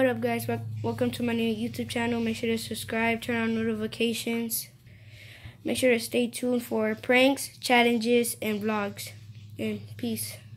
up, guys? Welcome to my new YouTube channel. Make sure to subscribe, turn on notifications. Make sure to stay tuned for pranks, challenges, and vlogs. And peace.